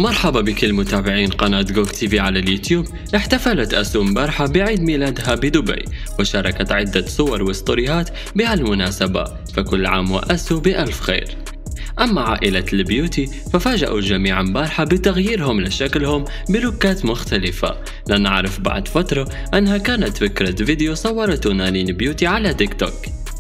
مرحبا بكل متابعين قناة جوك تي في على اليوتيوب. احتفلت أسو امبارحة بعيد ميلادها بدبي، وشاركت عدة صور وستوريهات بهالمناسبة، فكل عام وأسو بألف خير. أما عائلة البيوتي ففاجأوا الجميع امبارحة بتغييرهم لشكلهم بلوكات مختلفة، لنعرف بعد فترة أنها كانت فكرة فيديو صورته نانين بيوتي على تيك توك.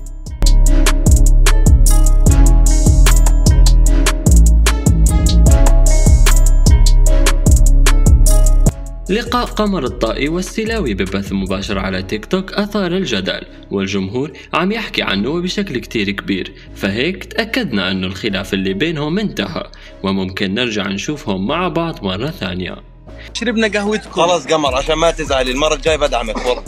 لقاء قمر الطائي والسلاوي ببث مباشر على تيك توك أثار الجدل، والجمهور عم يحكي عنه بشكل كتير كبير، فهيك تأكدنا أنه الخلاف اللي بينهم انتهى وممكن نرجع نشوفهم مع بعض مرة ثانية. شربنا قهوتكم خلاص قمر، عشان ما تزعلي المرة الجاية بدعمك والله.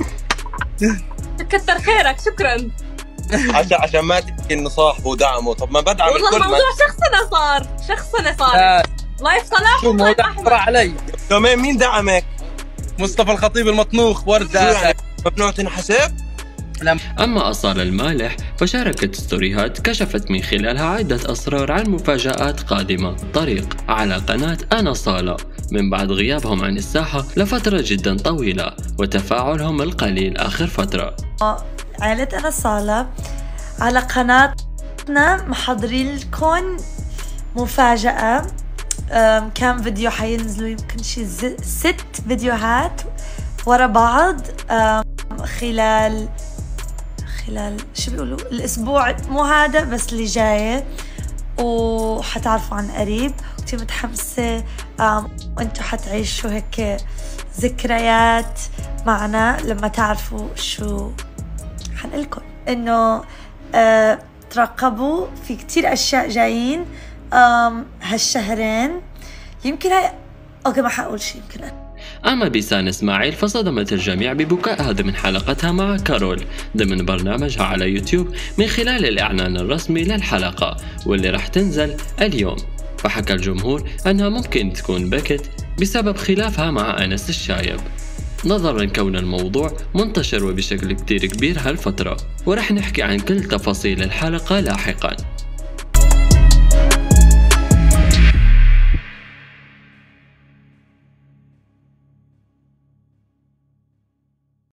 كتر خيرك، شكرا. عشان ما تحكي انه صاحبه ودعمه، طب ما بدعم والله الكل. الموضوع شخصنا صار لايف صلاح شو الموضوع احمر علي. كمان مين دعمك؟ مصطفى الخطيب المطنوخ وردة. يعني ممنوع تنحسب؟ أما أصالة المالح فشاركت ستوريهات كشفت من خلالها عدة أسرار عن مفاجآت قادمة طريق على قناة أنا صالة من بعد غيابهم عن الساحة لفترة جدا طويلة وتفاعلهم القليل آخر فترة. عائلة أنا صالة على قناتنا محضرين لكم مفاجأة. كان فيديو حينزلوا يمكن شي 6 فيديوهات ورا بعض خلال شو بيقولوا الأسبوع، مو هذا بس اللي جاي، وحتعرفوا عن قريب. كتير متحمسة وانتوا حتعيشوا هيك ذكريات معنا لما تعرفوا شو حنقلكم. انه ترقبوا في كتير اشياء جايين هالشهرين. يمكن اوكي ما حقول شي يمكن. أما بيسان إسماعيل فصدمت الجميع ببكائها ضمن حلقتها مع كارول ضمن برنامجها على يوتيوب من خلال الإعلان الرسمي للحلقة واللي رح تنزل اليوم. فحكى الجمهور أنها ممكن تكون بكت بسبب خلافها مع أنس الشايب، نظرا كون الموضوع منتشر وبشكل كتير كبير هالفترة، ورح نحكي عن كل تفاصيل الحلقة لاحقا.